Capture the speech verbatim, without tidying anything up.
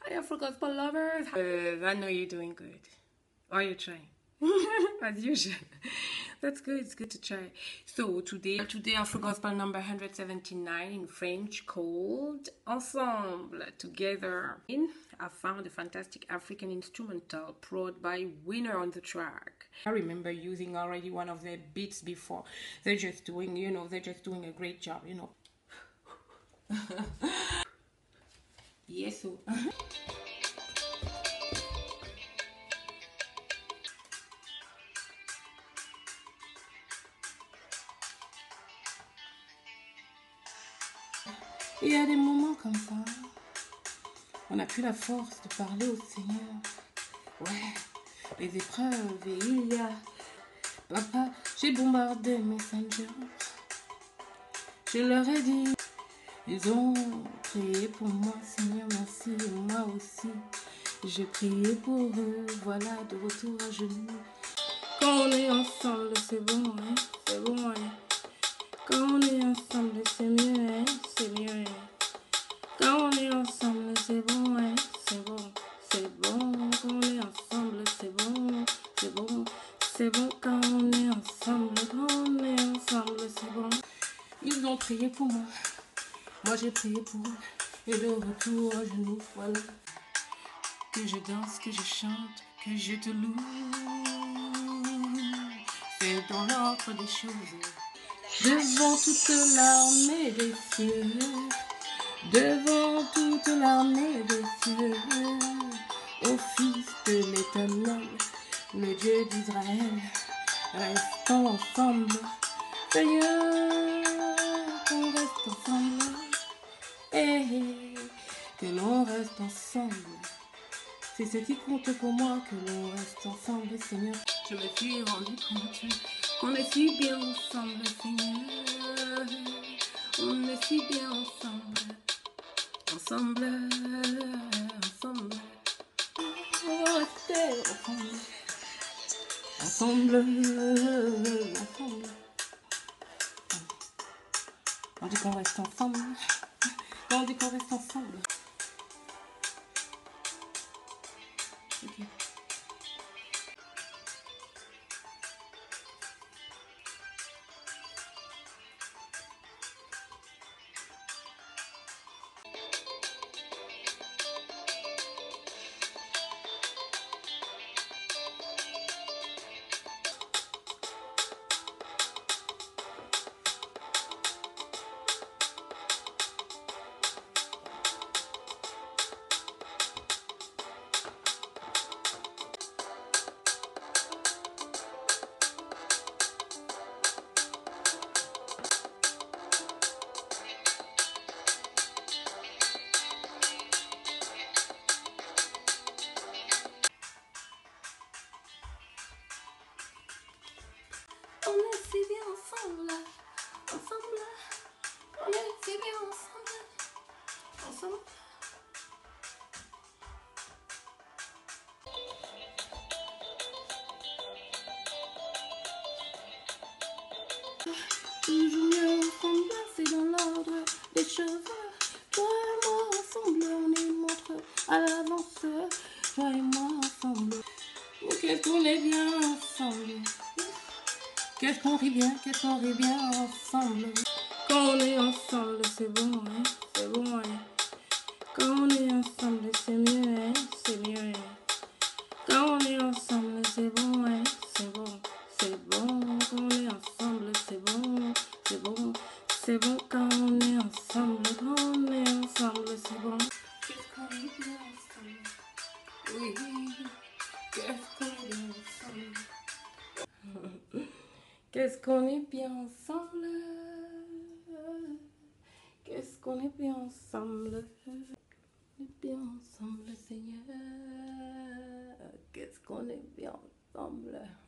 Hi, Afro Gospel lovers. Uh, I know you're doing good. Are you trying? As usual. That's good. It's good to try. So today, today Afro Gospel number one hundred seventy-nine in French called Ensemble Together. In I found a fantastic African instrumental brought by Winner on the track. I remember using already one of their beats before. They're just doing, you know, they're just doing a great job, you know. Yes, so. Il y a des moments comme ça, on n'a plus la force de parler au Seigneur. Ouais, les épreuves, et il y a, papa, j'ai bombardé Messenger. Je leur ai dit, ils ont prié pour moi, Seigneur, merci, et moi aussi. J'ai prié pour eux, voilà, de retour à genoux. Quand on est ensemble, c'est bon, hein, c'est bon, hein. Quand on est ensemble, c'est mieux, hein, c'est mieux, hein. Quand on est ensemble, c'est bon, hein, c'est bon, c'est bon. Quand on est ensemble, c'est bon, c'est bon, c'est bon. Quand on est ensemble, quand on est ensemble, c'est bon. Ils ont prié pour moi, moi j'ai prié pour eux. Et le retour à genoux, voilà. Que je danse, que je chante, que je te loue. C'est dans l'ordre des choses. Devant toute l'armée des cieux, devant toute l'armée des cieux, ô Fils de l'Éternel, le Dieu d'Israël, restons ensemble, Seigneur, qu'on reste ensemble, et que l'on reste ensemble. C'est ce qui compte pour moi, que l'on reste ensemble, Seigneur. Je me suis rendu compte qu'on est si bien ensemble, Seigneur. On est si bien ensemble, ensemble, ensemble. On va rester ensemble, ensemble, ensemble. On dit qu'on reste ensemble. On dit qu'on reste ensemble. Okay. On est si bien ensemble, ensemble, on est si bien ensemble, ensemble. Toujours mieux ensemble, c'est dans l'ordre des choses. Toi et moi ensemble, on est une montre à l'avance. Toi et moi ensemble, oh, qu'est-ce qu'on est bien ensemble. Qu'est-ce qu'on rit bien, qu'est-ce qu'on rit bien ensemble. Quand on est ensemble, c'est bon, hein, c'est bon, hein. Quand on est ensemble, c'est mieux, hein, c'est mieux, hein. Quand on est ensemble, c'est bon, hein, c'est bon, c'est bon. Quand on est ensemble, c'est bon, c'est bon, c'est bon. Quand on est ensemble, quand on est ensemble, c'est bon. Qu'est-ce qu'on est bien ensemble. Oui, qu'est-ce qu'on est bien ensemble. Qu'est-ce qu'on est bien ensemble. Qu'est-ce qu'on est bien ensemble. On est bien ensemble, Seigneur. Qu'est-ce qu'on est bien ensemble.